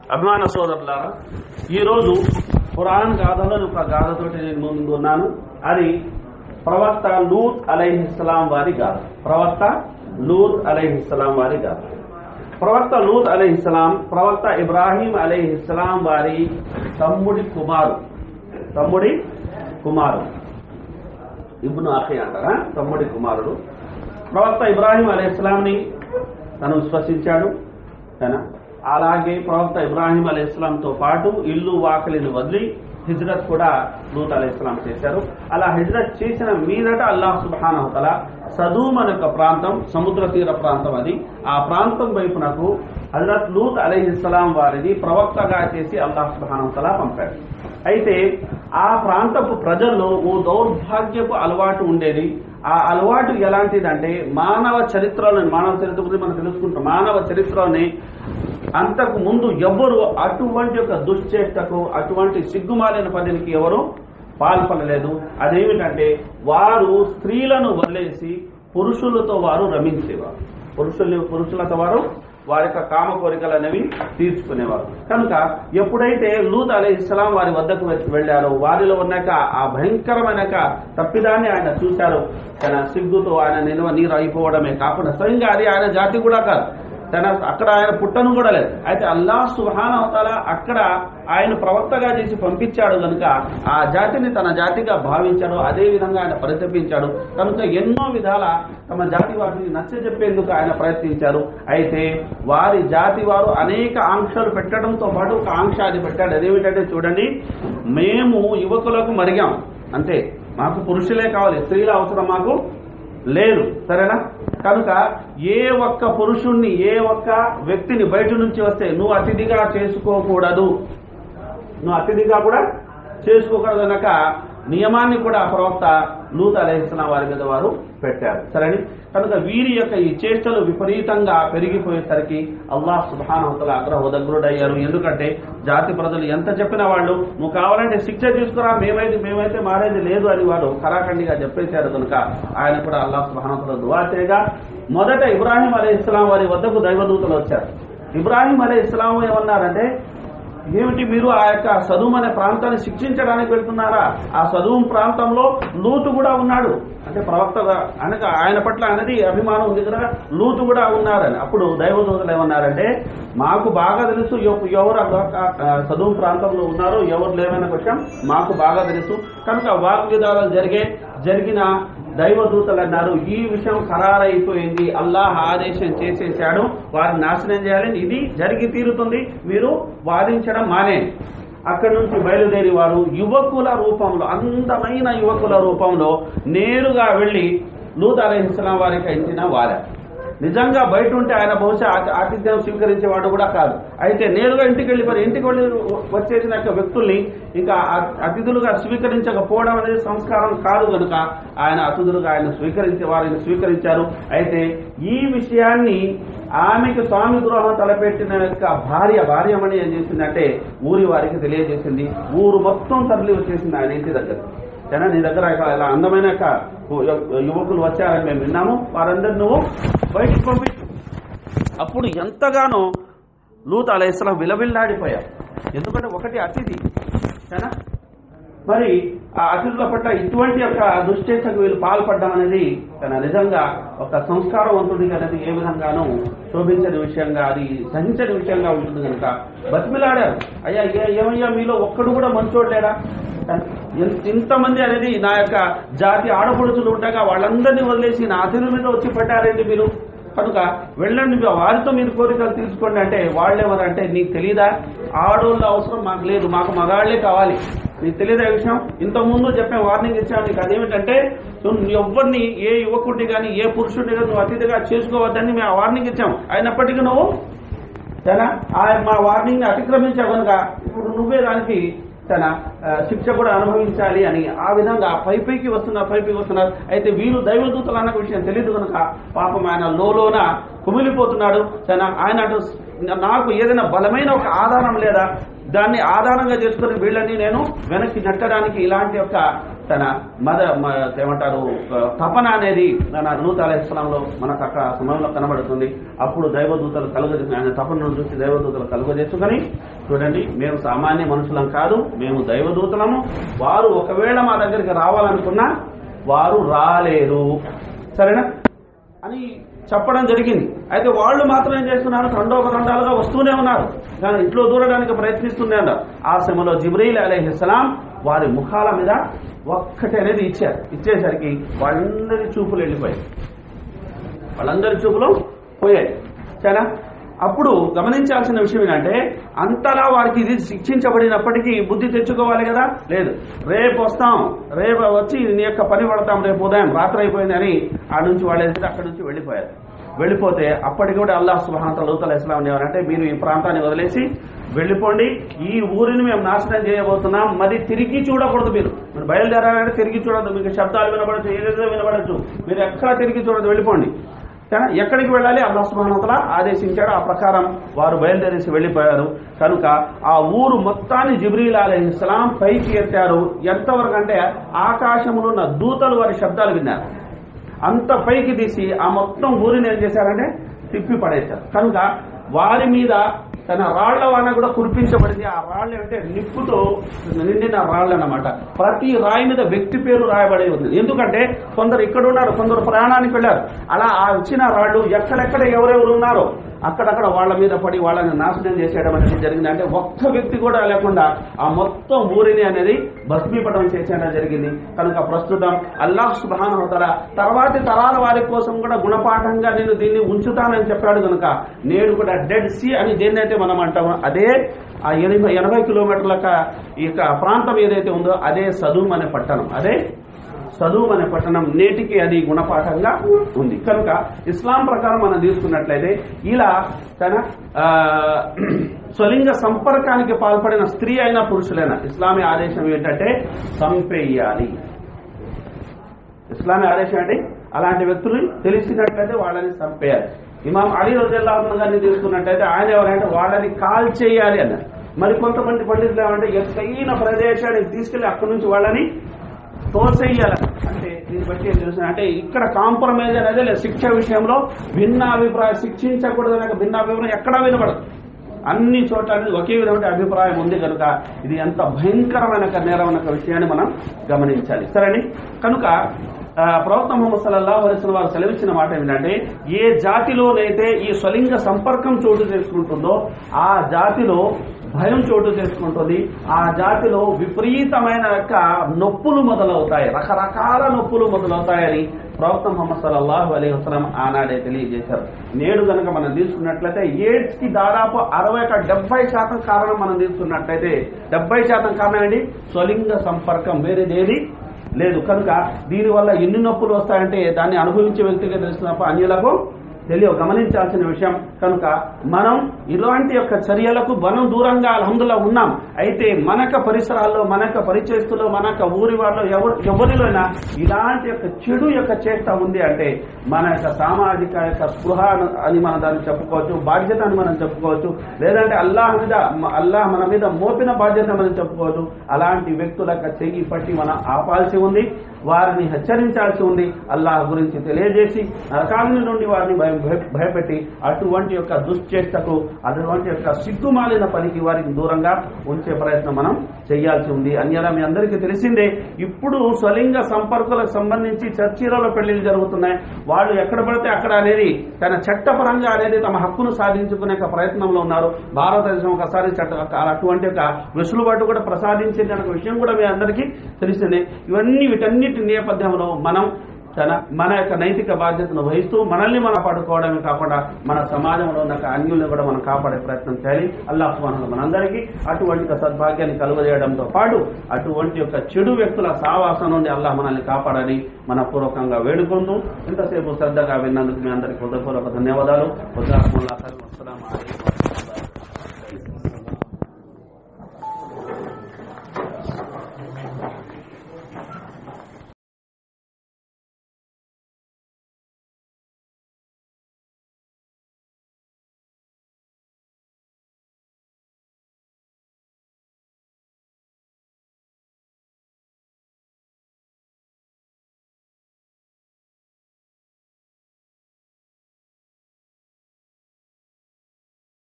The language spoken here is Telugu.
అభిమాన సోదరులారా, ఈరోజు ఖురాన్ గాథలో ఒక గాథతోటి నేను ముందు ఉన్నాను. అది ప్రవక్త లూత్ అలైహిస్సలాం వారి గాథ. ప్రవక్త లూత్ అలైహిస్సలాం వారి గాథ. ప్రవక్త లూత్ అలైహిస్సలాం ప్రవక్త ఇబ్రాహీం అలైహిస్సలాం వారి తమ్ముడి కుమారుడు ఇబ్ను అఖీ అంటారా, తమ్ముడి కుమారుడు. ప్రవక్త ఇబ్రాహీం అలైహిస్సలాంని తను విశ్వసించాడు. అలాగే ప్రవక్త ఇబ్రాహీం అలైహిస్సలాంతో పాటు ఇల్లు వాకిలిని వదిలి హిజ్రత్ కూడా లూత్ అలైహిస్సలాం చేశారు. అలా హిజ్రత్ చేసిన మీదట అల్లాహ్ సుబ్హానహు తఆలా సదూమ్ అనే ఒక ప్రాంతం, సముద్ర తీర ప్రాంతం, అది ఆ ప్రాంతం వైపునకు హజరత్ లూత్ అలైహిస్సలాం వారిని ప్రవక్తగా చేసి అల్లాహ్ సుబ్హానహు తఆలా పంపాడు. అయితే ఆ ప్రాంతపు ప్రజల్లో ఓ దౌర్భాగ్యపు అలవాటు ఉండేది. ఆ అలవాటు ఎలాంటిదంటే మానవ చరిత్ర గురించి మనం తెలుసుకుంటాం. మానవ చరిత్రలోని అంతకు ముందు ఎవ్వరు అటువంటి ఒక దుశ్చేష్టకు, అటువంటి సిగ్గుమాలిన పనికి ఎవరు పాల్పడలేదు. అదేమిటంటే వారు స్త్రీలను వదిలేసి పురుషులతో వారు రమించేవారు. పురుషులతో వారు వారి యొక్క కామ కోరికలు అనేవి తీర్చుకునేవారు. కనుక ఎప్పుడైతే లూత్ అలైహిస్సలాం వారి వద్దకు వెళ్లారో, వారిలో ఉన్నాక ఆ భయంకరమైన తప్పిదాన్ని ఆయన చూశారు. తన సిగ్గుతో ఆయన నీరు అయిపోవడమే కాకుండా స్వయంగా అది ఆయన జాతి కూడా కాదు, అక్కడ ఆయన పుట్టను కూడా లేదు. అయితే అల్లాహ్ సుబ్హానహు తఆలా అక్కడ ఆయన ప్రవక్తగా చేసి పంపించాడు కనుక ఆ జాతిని తన జాతిగా భావించాడు. అదే విధంగా ఆయన పరితపించాడు. కనుక ఎన్నో విధాల తమ జాతి వారిని నచ్చజెప్పేందుకు ఆయన ప్రయత్నించారు. అయితే వారి జాతి వారు అనేక ఆంక్షలు పెట్టడంతో పాటు ఒక ఆంక్ష అది పెట్టాడు. అదేమిటంటే చూడండి, మేము యువకులకు మరిగాం అంతే, మాకు పురుషులే కావాలి, స్త్రీల అవసరం మాకు లేదు, సరేనా? కనుక ఏ ఒక్క పురుషుణ్ణి, ఏ ఒక్క వ్యక్తిని బయట నుంచి వస్తే నువ్వు అతిథిగా చేసుకోకూడదు, కూడా చేసుకోకూడదు కనుక నియమాన్ని కూడా ప్రవక్త లూత్ అలైహిస్సలాం వారి మీద వారు పెట్టారు, సరేని? కనుక వీరి యొక్క ఈ చేష్టలు విపరీతంగా పెరిగిపోయేసరికి అల్లాహ్ సుబ్హానహు తఆలా ఆగ్రహోదగ్రుడయ్యారు. ఎందుకంటే జాతి ప్రజలు ఎంత చెప్పిన వాళ్ళు నువ్వు కావాలంటే శిక్ష తీసుకురా, మేమైతే మారేది లేదు అని వాడు కరాఖండిగా చెప్పేశారు. కనుక ఆయన కూడా అల్లాహ్ సుబ్హానహు తఆలా దుఆ చేయగా మొదట ఇబ్రాహీం అలైహిస్సలాం వారి వద్దకు దైవదూతలు వచ్చారు. ఇబ్రాహీం అలైహిస్సలాం ఏమన్నారంటే, ఏమిటి మీరు ఆ యొక్క సదూమ్ అనే ప్రాంతాన్ని శిక్షించడానికి వెళ్తున్నారా? ఆ సదూమ్ ప్రాంతంలో లూతు కూడా ఉన్నాడు, అంటే ప్రవక్తగా అనగా ఆయన పట్ల అనేది అభిమానం ఉంది కదా, లూతు కూడా ఉన్నారని. అప్పుడు దైవదూతలు ఏమన్నారంటే, మాకు బాగా తెలుసు ఎవరు సదూమ్ ప్రాంతంలో ఉన్నారో, ఎవరు లేవన్న విషయం మాకు బాగా తెలుసు. కనుక వాగ్విదాలు జరిగిన దైవదూతలు అన్నారు, ఈ విషయం ఖరారైపోయింది, అల్లాహ్ ఆదేశం చేసేశాడు, వారిని నాశనం చేయాలని, ఇది జరిగి తీరుతుంది, మీరు వాదించడం మానే. అక్కడి నుంచి బయలుదేరి వారు యువకుల రూపంలో, అందమైన యువకుల రూపంలో నేరుగా వెళ్లి లూత్ అలైహిస్సలాం వారికి ఇచ్చిన వారే. నిజంగా బయట ఉంటే ఆయన బహుశా ఆతిథ్యం స్వీకరించేవాడు కూడా కాదు. అయితే నేరుగా ఇంటికి వెళ్ళి వచ్చేసిన వ్యక్తుల్ని ఇంకా అతిథులుగా స్వీకరించకపోవడం అనేది సంస్కారం కాదు కనుక ఆయన అతిథులుగా వారిని స్వీకరించారు. అయితే ఈ విషయాన్ని ఆమెకు స్వామి ద్రోహం తలపెట్టిన యొక్క భార్యమణి ఏం చేసిందంటే ఊరి వారికి తెలియజేసింది. ఊరు మొత్తం తరలి వచ్చేసింది ఆయన ఇంటి దగ్గర. నీ దగ్గర ఇలా అందమైన యువకులు వచ్చారని మేము విన్నాము, వారందరినీ నువ్వు బయటికి పంపించు. అప్పుడు ఎంతగానో లూత్ అలైహిస్సలాం విలవిల్లాడిపోయారు. ఎందుకంటే ఒకటి అతిథి, మరి ఆ అతిథుల పట్ల ఇటువంటి యొక్క దుశ్చేష్టకు వీళ్ళు పాల్పడడం అనేది నిజంగా ఒక సంస్కారవంతుడికి అనేది ఏ విధంగానూ శోభించని విషయంగా, అది సహించని విషయంగా ఉంటుంది. కనుక బతిమిలాడారు, అయ్యా ఏమయ్యా మీలో ఒక్కడు కూడా మంచోడు లేడా? ఇంతమంది అనేది నా యొక్క జాతి ఆడపడుచులు ఉండగా వాళ్ళందరినీ వదిలేసి నా అతిథుల మీద వచ్చి పడ్డారండి మీరు, కనుక వెళ్ళండి, వారితో మీరు కోరికలు తీసుకోండి అంటే వాళ్ళెవరంటే, నీకు తెలీదా, ఆడోళ్ళ అవసరం మాకు లేదు, మాకు మగాళ్లే కావాలి, నీకు తెలియదా విషయం? ఇంతకుముందు చెప్పే వార్నింగ్ ఇచ్చాను నీకు. అదేమిటంటే ఎవరిని, ఏ యువకుడిని కానీ ఏ పురుషుడిని కానీ నువ్వు అతిథిగా చేసుకోవద్దని మేము వార్నింగ్ ఇచ్చాం. అయినప్పటికీ నువ్వు మా వార్నింగ్ ని అతిక్రమించావు కనుక ఇప్పుడు నువ్వే దానికి శిక్ష కూడా అనుభవించాలి అని ఆ విధంగా పైకి వస్తున్నారు. అయితే వీరు దైవదూతలు అన్న విషయం తెలియదు కనుక పాపం ఆయన లోన కుమిలిపోతున్నాడు. ఆయన నాకు ఏదైనా బలమైన ఒక ఆధారం లేదా, దాన్ని ఆధారంగా చేసుకుని వీళ్ళని నేను వెనక్కి నెట్టడానికి ఇలాంటి యొక్క తన ఏమంటారు తపన అనేది మన నూత్ అలైహిస్సలాంలో మనకు అక్కడ సమయంలో కనబడుతుంది. అప్పుడు దైవదూతలు ఆయన తపనను చూసి దైవదూతలు కలుగజేసుకొని, చూడండి మేము సామాన్య మనుషులం కాదు, మేము దైవదూతలము, వారు ఒకవేళ మా దగ్గరికి రావాలనుకున్నా వారు రాలేరు, సరేనా అని చెప్పడం జరిగింది. అయితే వాళ్ళు మాత్రం ఏం చేస్తున్నారు, తండోపతండాలుగా వస్తూనే ఉన్నారు, కానీ ఇంట్లో దూరడానికి ప్రయత్నిస్తూనే ఉన్నారు. ఆ సమయంలో జిబ్రీల్ అలైహిస్సలాం వారి ముఖాల మీద ఒక్కటి అనేది ఇచ్చారు. ఇచ్చేసరికి వాళ్ళందరి చూపులు వెళ్ళిపోయాయి, వాళ్ళందరి చూపులు పోయాయి, సరేనా. అప్పుడు గమనించాల్సిన విషయం ఏంటంటే, అంతలా వారికి ఇది శిక్షించబడినప్పటికీ బుద్ధి తెచ్చుకోవాలి కదా, లేదు రేపు వస్తాం, రేపు వచ్చి నీ యొక్క పని పడతాం, రేపు ఉదయం రాత్రి అయిపోయింది అని ఆ నుంచి వాళ్ళు అక్కడి నుంచి వెళ్ళిపోయారు. వెళ్ళిపోతే అప్పటికి కూడా అల్లాహ్ సుబ్హానహు వ తఆలా ఇస్లాం ఏమనంటే, మీరు ఈ ప్రాంతాన్ని వదిలేసి వెళ్ళిపోండి, ఈ ఊరిని మేము నాశనం చేయబోతున్నాం, మరి తిరిగి చూడకూడదు, మీరు బయలుదేరాలంటే తిరిగి చూడద్దు, మీకు శబ్దాలు వినబడచ్చు, ఏదేదో వినబడచ్చు, మీరు ఎక్కడ తిరిగి చూడద్దు, వెళ్ళిపోండి. ఎక్కడికి వెళ్ళాలి అల్లాహ్ సుబ్హానహు వ తఆలా ఆదేశించాడు. ఆ ప్రకారం వారు బయలుదేరేసి వెళ్ళిపోయారు. కనుక ఆ ఊరు మొత్తాన్ని జిబ్రీల్ అలైహిస్సలాం పైకి ఎత్తారు. ఎంతవరకు అంటే ఆకాశంలో ఉన్న దూతలు వారి శబ్దాలు విన్నారు. అంత పైకి తీసి ఆ మొత్తం ఊరిని ఏం చేశారంటే తిప్పి పడేశారు. కనుక వారి మీద తన రాళ్ల వాన కూడా కురిపించబడింది. ఆ రాళ్ళు అంటే నిప్పుతో నిండిన రాళ్ళు అన్నమాట. ప్రతి రాయి మీద వ్యక్తి పేరు రాయబడి ఉంది. ఎందుకంటే కొందరు ఇక్కడ ఉన్నారు, కొందరు ప్రయాణానికి వెళ్ళారు. అలా ఆ వచ్చిన రాళ్ళు ఎక్కడెక్కడ ఎవరెవరు ఉన్నారో అక్కడక్కడ వాళ్ళ మీద పడి వాళ్ళని నాశనం చేసేయడం అనేది జరిగింది. అంటే ఒక్క వ్యక్తి కూడా లేకుండా ఆ మొత్తం ఊరిని అనేది భస్మీపటం చేసేయడం జరిగింది. కనుక ప్రస్తుతం అల్లాహ్ సుబ్హానహు వ తఆలా తర్వాతి తరాల వారి కోసం కూడా గుణపాఠంగా నేను దీన్ని ఉంచుతానని చెప్పాడు. కనుక నేడు కూడా డెడ్ సీ అని దేన్నైతే మనం అంటామో అదే ఆ 80 కిలోమీటర్ల ఈ ప్రాంతం ఏదైతే ఉందో అదే సదూమ్ అనే పట్టణం, అదే సదూమ్ అనే పట్టణం నేటికి అది గుణపాఠంగా ఉంది. కనుక ఇస్లాం ప్రకారం మనం తీసుకున్నట్లయితే ఇలా తన స్వలింగ సంపర్కానికి పాల్పడిన స్త్రీ అయినా పురుషులైనా ఇస్లామీ ఆదేశం ఏంటంటే చంపేయాలి. ఇస్లామీ ఆదేశం అంటే అలాంటి వ్యక్తులు తెలిసినట్లయితే వాళ్ళని చంపేయాలి. ఇమాం అలీ రలియల్లాహు అన్హు గారిని తీసుకున్నట్లయితే ఆయన ఎవరంటే వాళ్ళని కాల్ చేయాలి అన్నారు. మరి కొంతమంది పండితులు ఏమంటే ఎత్తైన ప్రదేశానికి తీసుకెళ్లి అక్కడి నుంచి వాళ్ళని తోసేయాలి. అంటే దీన్ని బట్టి ఏం తెలుసు అంటే ఇక్కడ కాంప్రమైజ్ అనేది లేదు. శిక్ష విషయంలో భిన్న అభిప్రాయం, శిక్షించకూడదనే భిన్న అభిప్రాయం ఎక్కడా వినబడదు. అన్ని చోట్ల అనేది ఒకే విధమైన అభిప్రాయం ఉంది. కనుక ఇది ఎంత భయంకరమైన నేరమైన విషయాన్ని మనం గమనించాలి, సరేని. కనుక ప్రవక్త ముహమ్మద్ సల్లల్లాహు అలైహి వసల్లం వారు సెలవిచ్చిన మాట ఏంటంటే, ఏ జాతిలోనైతే ఈ స్వలింగ సంపర్కం చోటు చేసుకుంటుందో ఆ జాతిలో భయం చోటు చేసుకుంటుంది. ఆ జాతిలో విపరీతమైన నొప్పులు మొదలవుతాయి, రకరకాల నొప్పులు మొదలవుతాయని ప్రవక్త ముహమ్మద్ సల్లల్లాహు అలైహి వసల్లం ఆనాడే తెలియజేశారు. నేడు కనుక మనం తీసుకున్నట్లయితే ఎయిడ్స్ కి దాదాపు 60-70% కారణం మనం తీసుకున్నట్లయితే 70% కారణం ఏంటి? స్వలింగ సంపర్కం, వేరేదేది లేదు. కనుక దీనివల్ల ఎన్ని నొప్పులు వస్తాయంటే దాన్ని అనుభవించే వ్యక్తిగా తెలుస్తున్నప్పుడు అన్యులకు తెలియవు, గమనించాల్సిన విషయం. కనుక మనం ఇలాంటి యొక్క చర్యలకు మనం దూరంగా అల్హమ్దులిల్లాహ్ ఉన్నాం. అయితే మనక పరిసరాల్లో, మనక పరిచయస్తులో, మనక ఊరి వాళ్ళలో ఎవరిలోనైనా ఇలాంటి యొక్క చెడు యొక్క చేష్ట ఉంది అంటే మన యొక్క సామాజిక యొక్క స్పృహ అని మనం దాన్ని చెప్పుకోవచ్చు, బాధ్యత అని మనం చెప్పుకోవచ్చు, లేదంటే అల్లాహ్ మన మీద మోపిన బాధ్యత మనం చెప్పుకోవచ్చు. అలాంటి వ్యక్తుల యొక్క చెయ్యి పట్టి మనం ఆపాల్సి ఉంది, వారిని హెచ్చరించాల్సి ఉంది, అల్లాహ్ గురించి తెలియజేసి నరకాగ్ని నుండి వారిని భయపెట్టి అటువంటి యొక్క దుశ్చేష్టకు, అటువంటి యొక్క సిగ్గుమాలిన పనికి వారికి దూరంగా ఉంచే ప్రయత్నం మనం చేయాల్సి ఉంది. అన్యరా మీ అందరికీ తెలిసిందే, ఇప్పుడు స్వలింగ సంపర్కులకు సంబంధించి చర్చిలలో పెళ్లిళ్ళు జరుగుతున్నాయి. వాళ్ళు ఎక్కడ పడితే అక్కడ అనేది తన చట్టపరంగా అనేది తమ హక్కును సాధించుకునే ప్రయత్నంలో ఉన్నారు. భారతదేశం ఒకసారి అటువంటి ఒక వెసులుబాటు కూడా ప్రసాదించింది అనే విషయం కూడా మీ అందరికీ తెలిసిందే. వీటన్నిటి నేపథ్యంలో మనం మన యొక్క నైతిక బాధ్యతను వహిస్తూ మనల్ని మనం కాపాడుకోవడమే కాకుండా మన సమాజంలో ఉన్న అన్యుల్ని కూడా మనం కాపాడే ప్రయత్నం చేయాలి. అల్లాహ్ సుబ్హానహు మనందరికీ అటువంటి సద్భాగ్యాన్ని కలుగజేయడంతో పాటు అటువంటి యొక్క చెడు వ్యక్తుల సావాసం నుండి అల్లాహ్ మనల్ని కాపాడని మనపూర్వకంగా వేడుకుంటూ ఇంతసేపు శ్రద్ధగా విన్నందుకు మీ అందరికీ హృదయపూర్వక ధన్యవాదాలు.